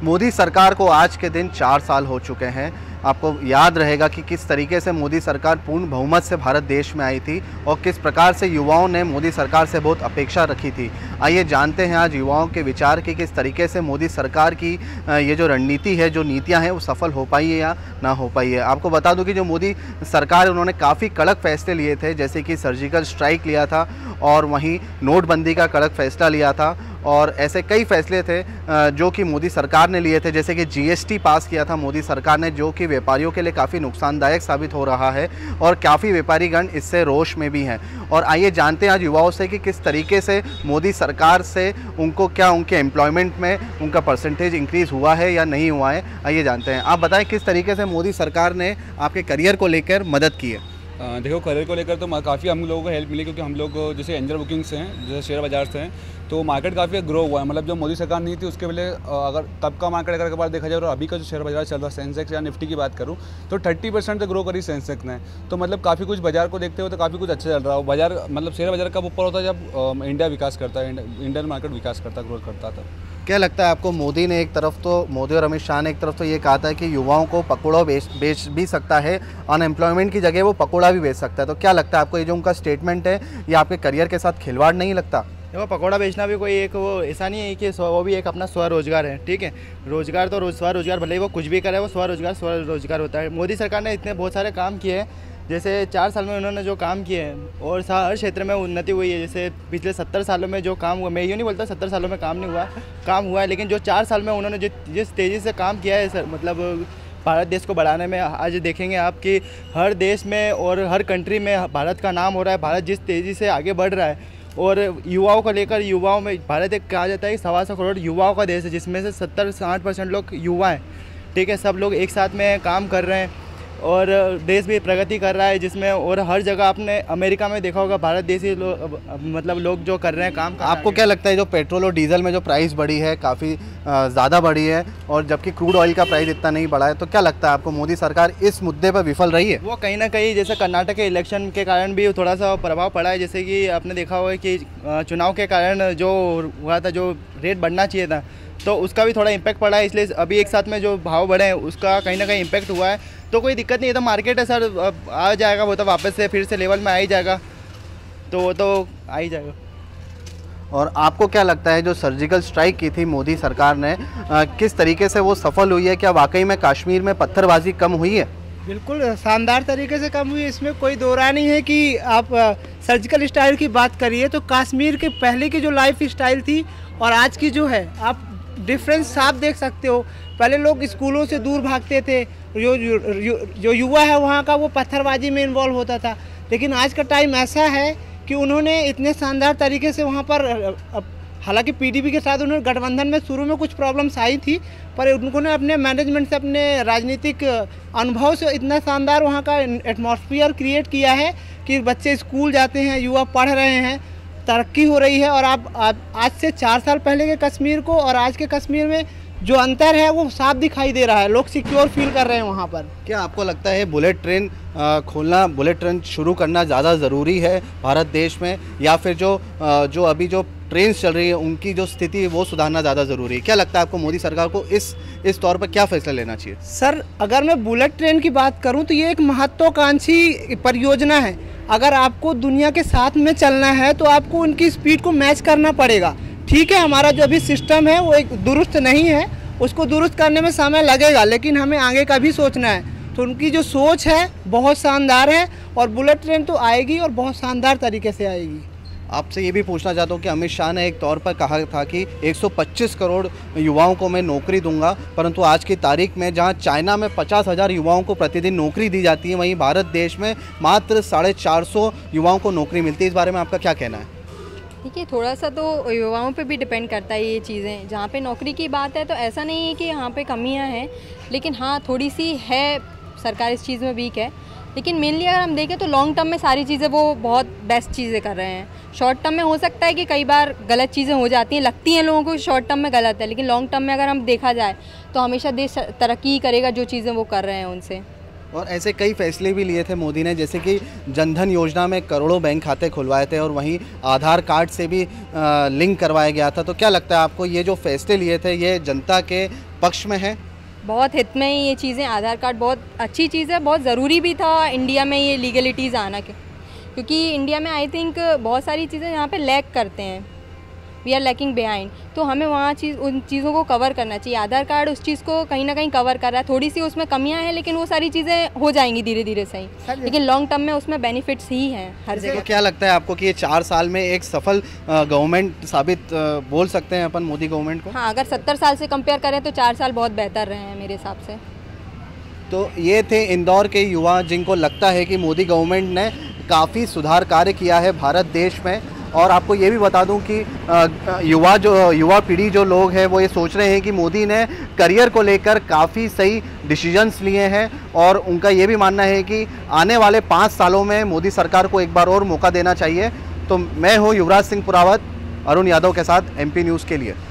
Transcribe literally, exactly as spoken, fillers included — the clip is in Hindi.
मोदी सरकार को आज के दिन चार साल हो चुके हैं। आपको याद रहेगा कि किस तरीके से मोदी सरकार पूर्ण बहुमत से भारत देश में आई थी और किस प्रकार से युवाओं ने मोदी सरकार से बहुत अपेक्षा रखी थी। आइए जानते हैं आज युवाओं के विचार कि किस तरीके से मोदी सरकार की ये जो रणनीति है, जो नीतियां हैं, वो सफल हो पाई है या ना हो पाई है। आपको बता दूं कि जो मोदी सरकार उन्होंने काफ़ी कड़क फैसले लिए थे, जैसे कि सर्जिकल स्ट्राइक लिया था और वहीं नोटबंदी का कड़क फैसला लिया था और ऐसे कई फैसले थे जो कि मोदी सरकार ने लिए थे, जैसे कि जीएसटी पास किया था मोदी सरकार ने, जो कि व्यापारियों के लिए काफ़ी नुकसानदायक साबित हो रहा है और काफ़ी व्यापारीगण इससे रोष में भी हैं। और आइए जानते हैं आज युवाओं से कि किस तरीके से मोदी सरकार से उनको क्या उनके एम्प्लॉयमेंट में उनका परसेंटेज इंक्रीज़ हुआ है या नहीं हुआ है। आइए जानते हैं। आप बताएं किस तरीके से मोदी सरकार ने आपके करियर को लेकर मदद की है। देखो, करियर को लेकर तो काफ़ी हम लोगों को हेल्प मिली, क्योंकि हम लोग जैसे एंजल बुकिंग से हैं, जैसे शेयर बाजार से हैं, तो मार्केट काफ़ी ग्रो हुआ है। मतलब जो मोदी सरकार नहीं थी उसके पहले अगर तब का मार्केट अगर एक बार देखा जाए और अभी का जो शेयर बाजार चल रहा है, सेंसेक्स या निफ्टी की बात करूँ तो थर्टी परसेंट तक ग्रो करी सेंसेक्स ने। तो मतलब काफ़ी कुछ बाजार को देखते हुए तो काफ़ी कुछ अच्छा चल रहा है। बाजार मतलब शेयर बाजार कब ऊपर होता है जब इंडिया विकास करता है, इंडियन मार्केट विकास करता है, ग्रोथ करता था। क्या लगता है आपको, मोदी ने एक तरफ तो मोदी और अमित शाह ने एक तरफ तो ये कहा था कि युवाओं को पकौड़ा बेच बेच भी सकता है, अनएम्प्लॉयमेंट की जगह वो पकौड़ा भी बेच सकता है, तो क्या लगता है आपको ये जो उनका स्टेटमेंट है ये आपके करियर के साथ खिलवाड़ नहीं लगता? देखो, पकौड़ा बेचना भी कोई एक वो ऐसा नहीं है कि वो भी एक अपना स्वरोजगार है। ठीक है, रोजगार तो रोज स्वरोजगार, भले ही वो कुछ भी करे, वो स्वरोजगार स्वरोजगार होता है। मोदी सरकार ने इतने बहुत सारे काम किए हैं, जैसे चार साल में उन्होंने जो काम किए हैं और हर क्षेत्र में उन्नति हुई है। जैसे पिछले सत्तर सालों में जो काम हुआ, मैं ये नहीं बोलता सत्तर सालों में काम नहीं हुआ, काम हुआ है, लेकिन जो चार साल में उन्होंने जिस तेज़ी से काम किया है सर, मतलब भारत देश को बढ़ाने में, आज देखेंगे आप कि हर देश में और हर कंट्री में भारत का नाम हो रहा है। भारत जिस तेज़ी से आगे बढ़ रहा है और युवाओं को लेकर, युवाओं में भारत एक कहा जाता है कि सवा सौ करोड़ युवाओं का देश है, जिसमें से सत्तर से आठ परसेंट लोग युवा हैं। ठीक है, सब लोग एक साथ में काम कर रहे हैं और देश भी प्रगति कर रहा है, जिसमें और हर जगह आपने अमेरिका में देखा होगा भारत देशी लो, मतलब लोग जो कर रहे हैं काम। आपको क्या लगता है जो पेट्रोल और डीजल में जो प्राइस बढ़ी है, काफ़ी ज़्यादा बढ़ी है और जबकि क्रूड ऑयल का प्राइस इतना नहीं बढ़ा है, तो क्या लगता है आपको मोदी सरकार इस मुद्दे पर विफल रही है? वो कहीं ना कहीं जैसे कर्नाटक के इलेक्शन के कारण भी थोड़ा सा प्रभाव पड़ा है। जैसे कि आपने देखा होगा कि चुनाव के कारण जो हुआ था, जो रेट बढ़ना चाहिए था, तो उसका भी थोड़ा इम्पैक्ट पड़ा है। इसलिए अभी एक साथ में जो भाव बढ़े हैं उसका कहीं ना कहीं इम्पैक्ट हुआ है। तो कोई दिक्कत नहीं है, तो मार्केट है सर, आ जाएगा वो, तो वापस से फिर से लेवल में आ ही जाएगा, तो वो तो आ ही जाएगा। और आपको क्या लगता है जो सर्जिकल स्ट्राइक की थी मोदी सरकार ने, आ, किस तरीके से वो सफल हुई है? क्या वाकई में कश्मीर में पत्थरबाजी कम हुई है? बिल्कुल शानदार तरीके से कम हुई है, इसमें कोई दो राय नहीं है। कि आप सर्जिकल स्टाइल की बात करिए तो कश्मीर के पहले की जो लाइफ स्टाइल थी और आज की जो है, आप डिफरेंस साफ देख सकते हो। पहले लोग स्कूलों से दूर भागते थे, जो जो युवा है वहाँ का वो पत्थरबाजी में इन्वॉल्व होता था, लेकिन आज का टाइम ऐसा है कि उन्होंने इतने शानदार तरीके से वहाँ पर, हालांकि पीडीपी के साथ उन्होंने गठबंधन में शुरू में कुछ प्रॉब्लम्स आई थी, पर उन्होंने अपने मैनेजमेंट से, अपने राजनीतिक अनुभव से इतना शानदार वहाँ का एटमॉस्फेयर क्रिएट किया है कि बच्चे स्कूल जाते हैं, युवा पढ़ रहे हैं, तरक्की हो रही है। और आप, आप आज से चार साल पहले के कश्मीर को और आज के कश्मीर में जो अंतर है वो साफ दिखाई दे रहा है। लोग सिक्योर फील कर रहे हैं वहाँ पर। क्या आपको लगता है बुलेट ट्रेन खोलना, बुलेट ट्रेन शुरू करना ज़्यादा ज़रूरी है भारत देश में, या फिर जो जो अभी जो ट्रेन चल रही है उनकी जो स्थिति है वो सुधारना ज़्यादा ज़रूरी है? क्या लगता है आपको मोदी सरकार को इस इस तौर पर क्या फैसला लेना चाहिए? सर, अगर मैं बुलेट ट्रेन की बात करूँ तो ये एक महत्वाकांक्षी परियोजना है। अगर आपको दुनिया के साथ में चलना है तो आपको उनकी स्पीड को मैच करना पड़ेगा। ठीक है, हमारा जो अभी सिस्टम है वो एक दुरुस्त नहीं है, उसको दुरुस्त करने में समय लगेगा, लेकिन हमें आगे का भी सोचना है। तो उनकी जो सोच है बहुत शानदार है और बुलेट ट्रेन तो आएगी और बहुत शानदार तरीके से आएगी। आपसे ये भी पूछना चाहता हूँ कि अमित शाह ने एक तौर पर कहा था कि एक सौ पच्चीस करोड़ युवाओं को मैं नौकरी दूंगा, परंतु आज की तारीख में जहां चाइना में पचास हज़ार युवाओं को प्रतिदिन नौकरी दी जाती है, वहीं भारत देश में मात्र साढ़े चार सौ युवाओं को नौकरी मिलती है। इस बारे में आपका क्या कहना है? देखिए, थोड़ा सा तो युवाओं पे भी डिपेंड करता है ये चीज़ें। जहाँ पे नौकरी की बात है तो ऐसा नहीं है कि यहाँ पे कमियाँ हैं, लेकिन हाँ थोड़ी सी है, सरकार इस चीज़ में वीक है। लेकिन मेनली अगर हम देखें तो लॉन्ग टर्म में सारी चीज़ें वो बहुत बेस्ट चीज़ें कर रहे हैं। शॉर्ट टर्म में हो सकता है कि कई बार गलत चीज़ें हो जाती हैं, लगती हैं लोगों को शॉर्ट टर्म में गलत है, लेकिन लॉन्ग टर्म में अगर हम देखा जाए तो हमेशा देश तरक्की करेगा जो चीज़ें वो कर रहे हैं उनसे। और ऐसे कई फैसले भी लिए थे मोदी ने, जैसे कि जनधन योजना में करोड़ों बैंक खाते खुलवाए थे और वहीं आधार कार्ड से भी लिंक करवाया गया था। तो क्या लगता है आपको ये जो फैसले लिए थे ये जनता के पक्ष में है? बहुत हित में ही ये चीज़ें, आधार कार्ड बहुत अच्छी चीज़ है, बहुत ज़रूरी भी था इंडिया में ये लीगलिटीज़ आना के, क्योंकि इंडिया में आई थिंक बहुत सारी चीज़ें यहाँ पे लैक करते हैं, वी आर लैकिंग बिहाइंड, तो हमें वहाँ चीज़ उन चीज़ों को कवर करना चाहिए। आधार कार्ड उस चीज़ को कहीं ना कहीं कवर कर रहा है, थोड़ी सी उसमें कमियां हैं लेकिन वो सारी चीज़ें हो जाएंगी धीरे धीरे सही, लेकिन लॉन्ग टर्म में उसमें बेनिफिट्स ही हैं हर जगह। तो क्या लगता है आपको कि ये चार साल में एक सफल गवर्नमेंट साबित अ, बोल सकते हैं अपन मोदी गवर्नमेंट को? हाँ, अगर सत्तर साल से कंपेयर करें तो चार साल बहुत बेहतर रहे हैं मेरे हिसाब से। तो ये थे इंदौर के युवा जिनको लगता है कि मोदी गवर्नमेंट ने काफ़ी सुधार कार्य किया है भारत देश में। और आपको ये भी बता दूं कि युवा जो युवा पीढ़ी जो लोग हैं वो ये सोच रहे हैं कि मोदी ने करियर को लेकर काफ़ी सही डिसीजंस लिए हैं, और उनका ये भी मानना है कि आने वाले पाँच सालों में मोदी सरकार को एक बार और मौका देना चाहिए। तो मैं हूँ युवराज सिंह पुरावत, अरुण यादव के साथ एमपी न्यूज़ के लिए।